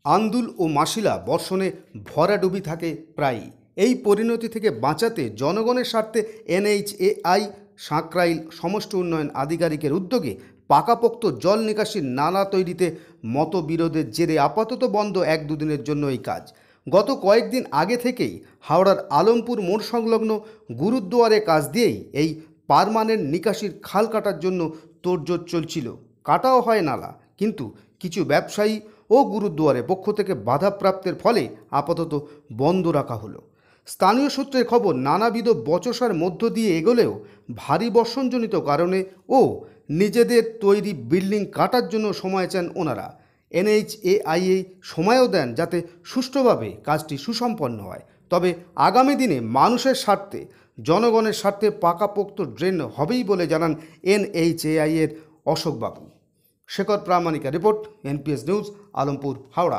আন্দুল ও মাশিলা বর্ষণে ভরাডুবি থাকে প্রায়ই। এই পরিণতি থেকে বাঁচাতে জনগণের স্বার্থে NHAI সাঁকরাইল সমষ্টি উন্নয়ন আধিকারিকের উদ্যোগে পাকাপোক্ত জল নিকাশির নালা তৈরিতে মতবিরোধের জেরে আপাতত বন্ধ 1-2 দিনের জন্য এই কাজ। গত কয়েকদিন আগে থেকেই হাওড়ার আলমপুর মোড় সংলগ্ন গুরুদ্বারে কাজ দিয়েই এই পার্মানেন্ট নিকাশির খাল কাটার জন্য তোড়জোড় চলছিল। কাটাও হয় নালা, কিন্তু কিছু ব্যবসায়ী ও গুরুদ্বারে পক্ষ থেকে বাধাপ্রাপ্তের ফলে আপাতত বন্ধ রাখা হলো। স্থানীয় সূত্রের খবর, নানাবিধ বচসার মধ্য দিয়ে এগোলেও ভারী বর্ষণজনিত কারণে ও নিজেদের তৈরি বিল্ডিং কাটার জন্য সময় চান ওনারা। NHAI সময়ও দেন যাতে সুষ্ঠুভাবে কাজটি সুসম্পন্ন হয়। তবে আগামী দিনে মানুষের স্বার্থে, জনগণের স্বার্থে পাকাপোক্ত ড্রেন হবেই বলে জানান NHAI এর অশোকবাবু। শেখর প্রামাণিকের report, NPS news, Alampur, Howrah.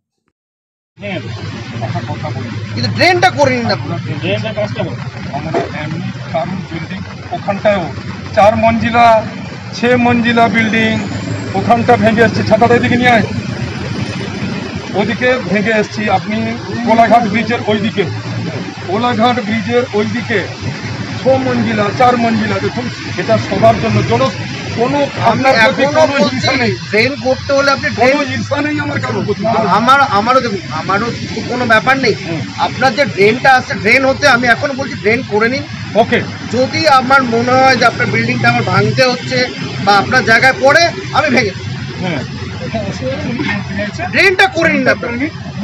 কিন্তু ড্রেনটা করে নিন আপনারা। ড্রেনটা কাজটা করুন। আমরা এমনি কারণ বিল্ডিং ওখানটায়ও 4 মঞ্জিলা 6 মঞ্জিলা বিল্ডিং ওখানটা ভেঙে এসছে। ছাতাটা এদিকে নিয়ে আয়, ওদিকে ভেঙে এসছি। আপনি কোলাঘাট ব্রিজের ওইদিকে, কোলাঘাট ব্রিজের ওইদিকে 6 মঞ্জিলা 4 মঞ্জিলা, দেখুন এটা সবার জন্য কোনো আপনার প্রতি কোনো ঈর্ষা নেই। ড্রেন করতে হলে আপনি কোনো ঈর্ষা নেই আমার কারো প্রতি। আমারও দেখুন, আমারও কোনো ব্যাপার নেই। আপনার যে ড্রেনটা আছে, ড্রেন হতে আমি এখন বলছি ড্রেন করে নিন। ওকে, যদি আমার মনে হয় যে আপনার বিল্ডিংটা আমার ভাঙতে হচ্ছে বা আপনার জায়গায় পড়ে, আমি ভেঙে হ্যাঁ ড্রেনটা করে নিন আপনার।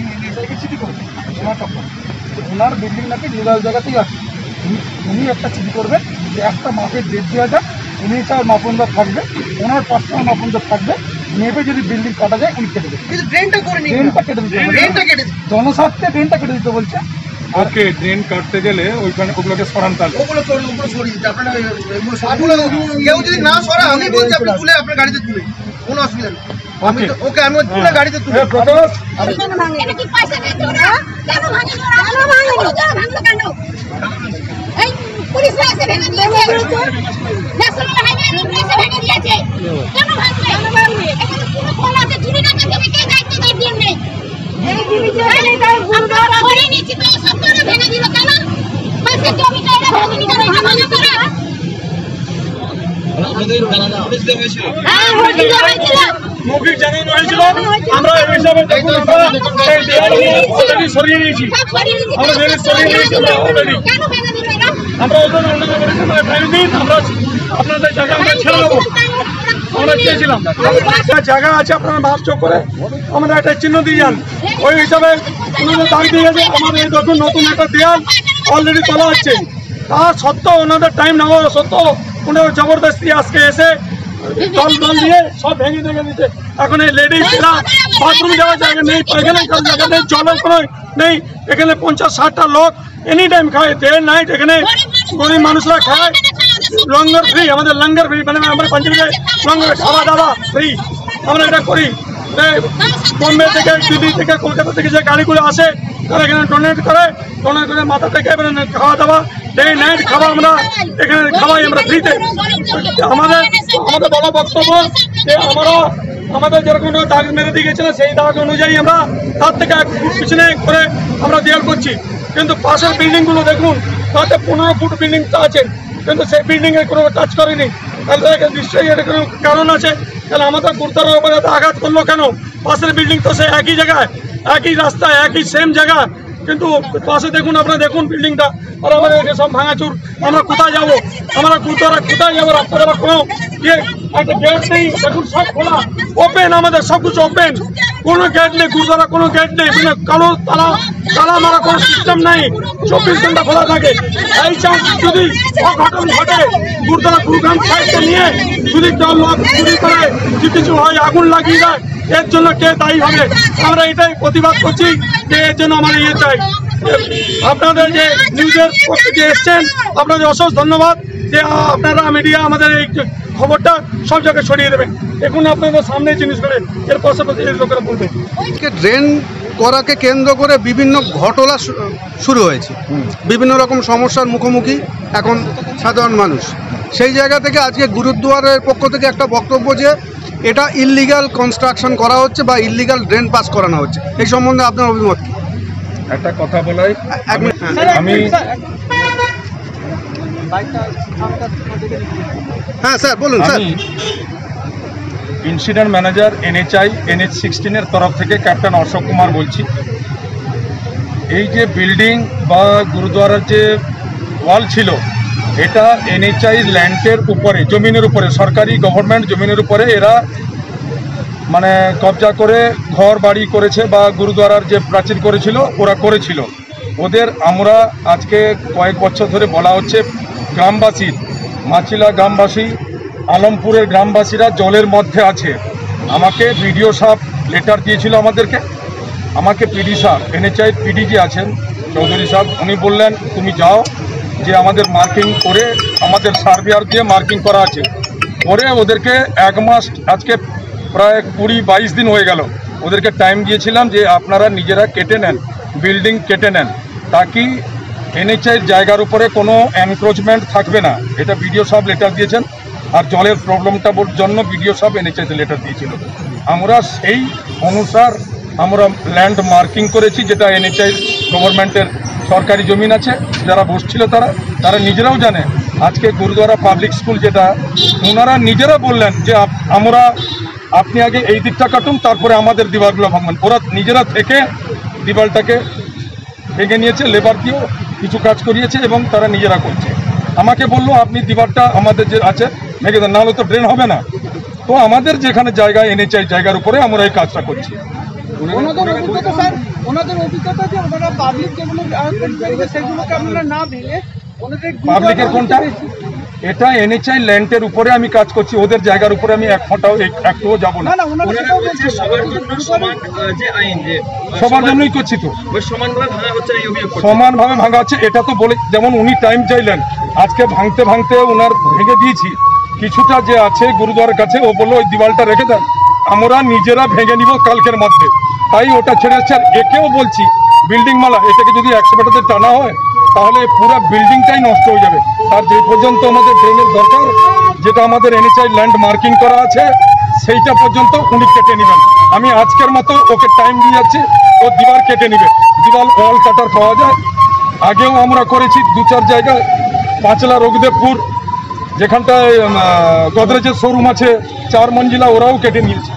ওনার বিল্ডিং নাকি নিরাজ জায়গাতেই আছে। উনি একটা চিঠি করবেন যে একটা মাপের ডেট দেওয়া যাক, উনি চার মাপনদার থাকবে, ওনার পার্সোনাল মাপনদার থাকবে, নেবে যদি বিল্ডিং কাটা যায় উনি কেটে দেবে। কিন্তু ড্রেনটা করে নিন, ড্রেনটা কেটে দিতে হবে, ড্রেনটা কেটে জনস্বার্থে ড্রেনটা কেটে দিতে বলছে। ওকে, ড্রেন কাটতে গেলে ওইখানে ওগুলোকে সরান, তাহলে ওগুলো সরিয়ে দিতে আপনারা। কেউ যদি না সরা, আমি বলছি আপনি তুলে আপনার গাড়িতে তুলে, কোনো অসুবিধা নেই। আমি তো ওকে আমি তুলে গাড়িতে তুলে। প্রকাশ পুলিশরা এসে ভেঙে দিয়েছে, ন্যাশনাল হাইওয়ে এসে ভেঙে দিয়েছে। কেন ভাঙবে? এখানে পুরো খোলা আছে, চুরি না করতে কে দায়িত্ব দেন নেই। এই ডিভিশনে তাই আমরা করে নিয়েছি, তো সব করে ভেঙে দিল কেন? পাশে জমিটা এটা ভেঙে দিল কেন? ভাঙা করে আমাদের জানানো হয়েছিল। হ্যাঁ, হয়েছিল। মৌখিক জানানো হয়েছিল। আমরা এই হিসাবে দেখুন, আমরা এই দেয়াল অলরেডি সরিয়ে নিয়েছি। সব সরিয়ে দিয়েছি। আমরা সরিয়ে নিয়েছি অলরেডি। কেন ভেঙে দিল এরা? আমরা ওদের অন্যান্য পরিষেবা ফেলে দিই, আমরা আপনাদের জায়গা আমরা ছেড়ে দেবো। আমরা চেয়েছিলাম জায়গা আছে, আপনারা মাপ চোখ করে আমরা একটা চিহ্ন দিয়ে যান। ওই হিসাবে ওনাদের দাবি দিয়ে গেছে। আমাদের এই দেখুন নতুন একটা দেয়াল অলরেডি তোলা হচ্ছে। তার সত্ত্বেও ওনাদের টাইম নেওয়া সত্ত্বেও ওনারা জবরদস্তি আজকে এসে জল দিয়ে সব ভেঙে ভেঙে দিতে। এখন এই লেডিসরা বাথরুম যাওয়ার জায়গা নেই, পায়খানা করার জায়গা নেই, জলের কোনো নেই। এখানে 50-60টা লোক এনি টাইম খায়, ডে নাইট এখানে গরিব মানুষরা খায়। লঙ্গর ফ্রি, আমাদের লঙ্গর ফ্রি, মানে আমরা পাঞ্জাবিতে লঙ্গর খাওয়া দাওয়া ফ্রি আমরা এটা করি। বোম্বে থেকে, দিল্লি থেকে, কলকাতা থেকে যে গাড়িগুলো আসে তারা এখানে ডোনেট করে মাথা থেকে এবারে খাওয়া দাওয়া ডে নাইট খাওয়া আমরা এখানে খাওয়াই আমরা ফ্রিতে। আমাদের বড় বক্তব্য যে আমাদের যেরকম দাগ মেরে দিয়ে গেছিলো সেই দাগ অনুযায়ী আমরা তার থেকে 1 ফুট পিছনে করে আমরা দেয়াল করছি। কিন্তু পাশের বিল্ডিংগুলো দেখুন, তাতে 15 ফুট বিল্ডিং আছে, কিন্তু সেই বিল্ডিংয়ে কোনো কাজ করেনি। তাহলে নিশ্চয়ই এটা কোনো কারণ আছে। তাহলে আমাদের গুরুতর উপরে আঘাত করলো কেন? পাশের বিল্ডিং তো সেই একই জায়গায়, একই রাস্তায়, একই সেম জায়গা, কিন্তু পাশে দেখুন, আপনারা দেখুন বিল্ডিংটা। আর আমাদের সব ভাঙাচুর। আমরা কোথায় যাবো? আমরা গুরুদ্বারা কোথায় যাবো? রাস্তাটা কোনো একটা গেট নেই, দেখুন সব খোলা ওপেন, আমাদের সব কিছু ওপেন, কোনো গেট নেই। গুরুদ্বারা কোনো গেট নেই, মানে কালো তালা মারা কোনো সিস্টেম নাই, 24 ঘন্টা খোলা থাকে। এই চান্স যদি অঘটন ঘটে, গুরুদ্বারা গুরুগ্রাম সাইডটা নিয়ে যদি কেউ লোক চুরি করে, যদি কিছু হয়, আগুন লাগিয়ে দেয়, এর জন্য কে দায়ী হবে? আমরা এটাই প্রতিবাদ করছি যে এর জন্য আমরা চাই। আপনাদের যে নিউজের পক্ষে যে এসছেন, আপনাদের অশেষ ধন্যবাদ যে আপনারা মিডিয়া আমাদের এই খবরটা সব জায়গায় ছড়িয়ে দেবেন। এখন আপনাদের সামনে জিনিস করে এর পাশাপাশি এই লোকেরা বলবে। ড্রেন করাকে কেন্দ্র করে বিভিন্ন ঘটনা শুরু হয়েছে, বিভিন্ন রকম সমস্যার মুখোমুখি এখন সাধারণ মানুষ। সেই জায়গা থেকে আজকে গুরুদ্বারের পক্ষ থেকে একটা বক্তব্য যে এটা ইললিগাল কনস্ট্রাকশন করা হচ্ছে বা ইললিগাল ড্রেন পাস করানো হচ্ছে, এই সম্বন্ধে আপনার অভিমত কি? একটা কথা বলাই, এক মিনিট, হ্যাঁ। আমি হ্যাঁ স্যার বলুন স্যার। আমি ইনসিডেন্ট ম্যানেজার NH16 তরফ থেকে ক্যাপ্টেন অশোক কুমার বলছি। এই যে বিল্ডিং বা গুরুদ্বারার যে ওয়াল ছিল, এটা NHI ল্যান্ডের উপরে, জমিনের উপরে, সরকারি গভর্নমেন্ট জমিনের উপরে এরা মানে কবজা করে ঘর বাড়ি করেছে বা গুরুদ্বারার যে প্রাচীর করেছিল ওরা করেছিল। ওদের আমরা আজকে কয়েক বছর ধরে বলা হচ্ছে গ্রামবাসী, মাছিলা গ্রামবাসী, আলমপুরের গ্রামবাসীরা জলের মধ্যে আছে। আমাকে বিডিও সাহেব লেটার দিয়েছিল আমাকে পিডি সাহেব, NHI পিডি যে আছেন চৌধুরী সাহেব, উনি বললেন তুমি যাও, যে আমাদের মার্কিং করে আমাদের সার্ভেয়ার দিয়ে মার্কিং করা আছে, পরে ওদেরকে 1 মাস, আজকে প্রায় 20-22 দিন হয়ে গেল, ওদেরকে টাইম দিয়েছিলাম যে আপনারা নিজেরা কেটে নেন, বিল্ডিং কেটে নেন, তাকি NHI জায়গার উপরে কোনো এনক্রোচমেন্ট থাকবে না। এটা বিডিও সাহেব লেটার দিয়েছেন। আর জলের প্রবলেমটা জন্য বিডিও সাহেব NHI লেটার দিয়েছিল। আমরা সেই অনুসার আমরা ল্যান্ড মার্কিং করেছি, যেটা NHI গভর্নমেন্টের সরকারি জমিন আছে। যারা বসছিল তারা নিজেরাও জানে। আজকে গুরুদ্বারা পাবলিক স্কুল যেটা, ওনারা নিজেরা বললেন যে আপনি আগে এই দিকটা কাটুন, তারপরে আমাদের দিওয়ালগুলো ভাঙবেন। ওরা নিজেরা থেকে দিওয়ালটাকে ভেঙে নিয়েছে, লেবার দিয়েও কিছু কাজ করিয়েছে এবং তারা নিজেরা করছে। আমাকে বললো আপনি দিওয়ালটা আমাদের যে আছে ভেঙে দেন, নাহলে তো ড্রেন হবে না। তো আমাদের যেখানে জায়গা NHI জায়গার উপরে আমরা এই কাজটা করছি। ওনাদের অভিজ্ঞতা স্যার, ওনাদের অভিজ্ঞতা যে ওনারা পাবলিক যেগুলো সেগুলোকে আপনারা না ভেঙে পাবলিকের কোনটা? এটা NHI ল্যান্ডের উপরে আমি কাজ করছি, ওদের জায়গার উপরে আমি একটুও যাবো না। সবার জন্যই করছি, তো সমানভাবে ভাঙা হচ্ছে। এটা তো বলে, যেমন উনি টাইম চাইলেন, আজকে ভাঙতে ভাঙতে ওনার ভেঙে দিয়েছি। কিছুটা যে আছে গুরুদ্বারের কাছে, ও বললো ওই দিওয়ালটা রেখে দেন, আমরা নিজেরা ভেঙে নিব কালকের মধ্যে, তাই ওটা ছেড়ে যাচ্ছে। আর একেও বলছি বিল্ডিং মালা, এটাকে যদি 100 মিটারে টানা হয় তাহলে পুরো বিল্ডিংটাই নষ্ট হয়ে যাবে। আর যে পর্যন্ত আমাদের ড্রেনের দরকার, যেটা আমাদের NHI ল্যান্ড মার্কিং করা আছে, সেইটা পর্যন্ত উনি কেটে নেবেন। আমি আজকের মতো ওকে টাইম দিয়ে যাচ্ছি, ও দিওয়াল কেটে নেবে। দিওয়াল ওয়াল কাটার পাওয়া যায়, আগেও আমরা করেছি 2-4 জায়গায়। পাঁচলা রঘুদেবপুর, যেখানটায় গোদরেজের শোরুম আছে 4 মঞ্জিলা, ওরাও কেটে নিয়েছে।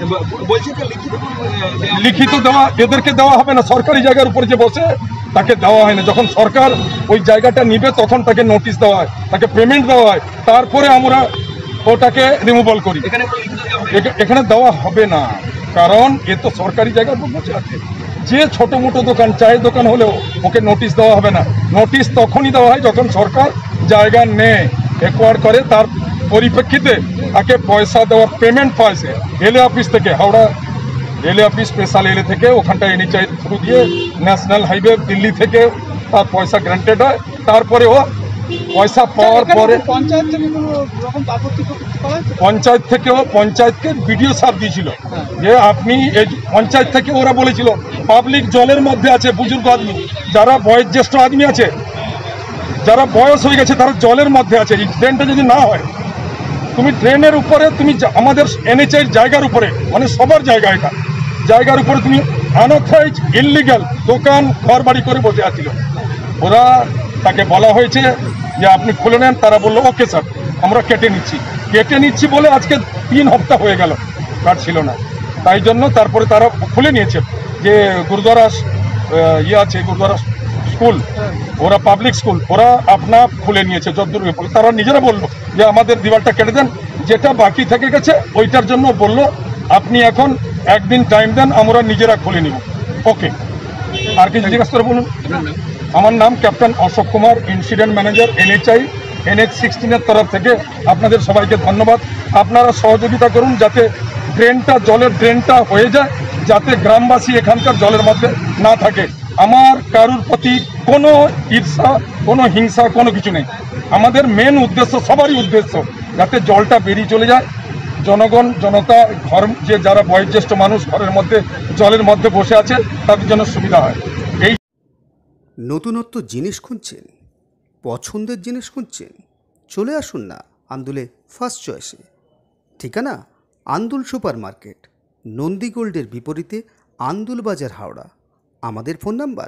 লিখিত দেওয়া এদেরকে দেওয়া হবে না, সরকারি জায়গার উপর যে বসে তাকে দেওয়া হয় না। যখন সরকার ওই জায়গাটা নিবে তখন তাকে নোটিশ দেওয়া হয়, তাকে পেমেন্ট দেওয়া হয়, তারপরে আমরা ওটাকে রিমুভাল করি। এখানে দেওয়া হবে না, কারণ এ তো সরকারি জায়গার উপর বসে আছে। যে ছোট মোটো দোকান, চায়ের দোকান হলেও ওকে নোটিশ দেওয়া হবে না। নোটিশ তখনই দেওয়া হয় যখন সরকার জায়গা নেয়, একোয়ার করে, তার পরিপ্রেক্ষিতে তাকে পয়সা দেওয়ার পেমেন্ট পাইছে এলএ অফিস থেকে, Howrah railway office, special LA থেকে, ওখানটা NHI থ্রু দিয়ে ন্যাশনাল হাইওয়ে দিল্লি থেকে তার পয়সা গ্রান্টেড হয়। তারপরে ও পয়সা পাওয়ার পরে পঞ্চায়েত থেকেও, পঞ্চায়েতকে বিডিও সাহেব দিয়েছিল যে আপনি এই পঞ্চায়েত থেকে, ওরা বলেছিল পাবলিক জলের মধ্যে আছে, বুজুর্গ আদমি, যারা বয়োজ্যেষ্ঠ আদমি আছে, যারা বয়স হয়ে গেছে, তারা জলের মধ্যে আছে। এই ড্রেনটা যদি না হয়, তুমি ড্রেনের উপরে, তুমি আমাদের NHI জায়গার উপরে, মানে সবার জায়গা, এটা জায়গার উপরে তুমি আনঅথরাইজ ইললিগাল দোকান ঘর বাড়ি করে বসে আছিল। ওরা তাকে বলা হয়েছে যে আপনি খুলে নেন, তারা বললো ওকে স্যার আমরা কেটে নিচ্ছি বলে আজকে 3 সপ্তাহ হয়ে গেল কাটছিল না। তাই জন্য তারপরে তারা খুলে নিয়েছে। যে গুরুদ্বারা আছে, গুরুদ্বারা স্কুল, ওরা পাবলিক স্কুল, ওরা আপনা খুলে নিয়েছে যতদূর। তারা নিজেরা বললো যে আমাদের দিওয়ালটা কেটে দেন, যেটা বাকি থেকে গেছে ওইটার জন্য বললো আপনি এখন 1 দিন টাইম দেন, আমরা নিজেরা খুলে নিব। ওকে, আর কিছু জিজ্ঞাসা করে বলুন। আমার নাম captain Ashok Kumar, incident manager NHI NH16 তরফ থেকে। আপনাদের সবাইকে ধন্যবাদ। আপনারা সহযোগিতা করুন যাতে জলের ড্রেনটা হয়ে যায়, যাতে গ্রামবাসী এখানকার জলের মধ্যে না থাকে। আমার কারুর প্রতি কোনো ঈর্ষা, কোনো হিংসা, কোনো কিছু নেই। আমাদের মেন উদ্দেশ্য, সবারই উদ্দেশ্য, যাতে জলটা বেরিয়ে চলে যায়। জনগণ, জনতা, ঘর, যে যারা বয়োজ্যেষ্ঠ মানুষ ঘরের মধ্যে জলের মধ্যে বসে আছে, তাদের জন্য সুবিধা হয়। এই নতুনত্ব জিনিস খুঁজছেন, পছন্দের জিনিস খুঁজছেন, চলে আসুন না আন্দুলে ফার্স্ট চয়েসে। ঠিকানা আন্দুল সুপার মার্কেট, নন্দীগোল্ডের বিপরীতে আন্দুল বাজার, হাওড়া। আমাদের ফোন নাম্বার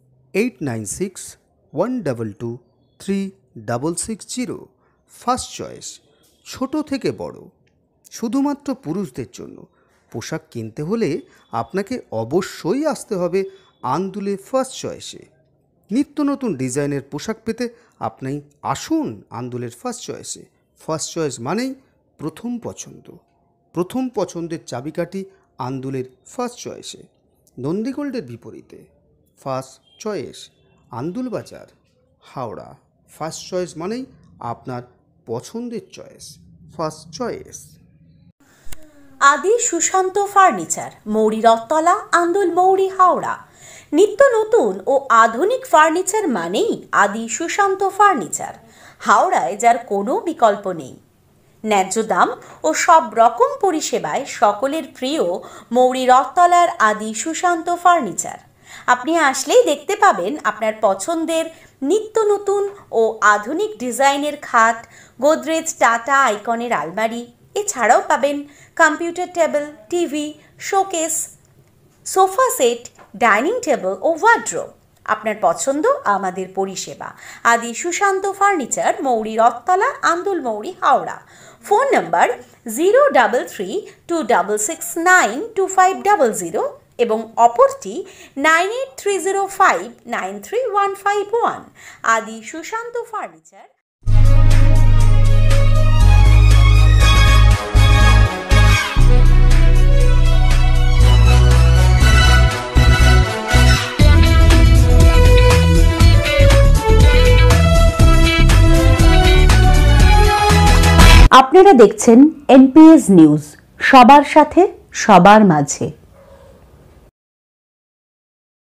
8961223660। ফার্স্ট চয়েস, ছোট থেকে বড়, শুধুমাত্র পুরুষদের জন্য। পোশাক কিনতে হলে আপনাকে অবশ্যই আসতে হবে আন্দুলে ফার্স্ট চয়েসে। নিত্য নতুন ডিজাইনের পোশাক পেতে আপনি আসুন আন্দুলের ফার্স্ট চয়েসে। ফার্স্ট চয়েস মানেই প্রথম পছন্দ। প্রথম পছন্দের চাবিকাঠি আন্দুলের ফার্স্ট চয়েসে, নন্দীগোল্ডের বিপরীতে। ফার্স্ট চয়েস, আন্দুল বাজার, হাওড়া। ফার্স্ট চয়েস মানেই আপনার পছন্দের চয়েস। First choice. আদি সুশান্ত ফার্নিচার, মৌরি রথতলা, আন্দুল মৌরি, হাওড়া। নিত্য নতুন ও আধুনিক ফার্নিচার মানেই আদি সুশান্ত ফার্নিচার। হাওড়ায় যার কোনো বিকল্প নেই। ন্যায্য দাম ও সব রকম পরিষেবায় সকলের প্রিয় মৌরি রথতলার আদি সুশান্ত ফার্নিচার। আপনি আসলেই দেখতে পাবেন আপনার পছন্দের নিত্য নতুন ও আধুনিক ডিজাইনের খাট, গোদরেজ, টাটা আইকনের আলমারি। এছাড়াও পাবেন computer table, TV, showcase, sofa set, dining table ও ওয়ার্ড্রোব। আপনার পছন্দ, আমাদের পরিষেবা। আদি সুশান্ত ফার্নিচার, মৌরি রথতলা, আন্দুল মৌরি, হাওড়া। ফোন নম্বর 03326692500 এবং অপরটি 9830593151। আদি সুশান্ত ফার্নিচার। আপনারা দেখছেন NPS নিউজ, সবার সাথে সবার মাঝে।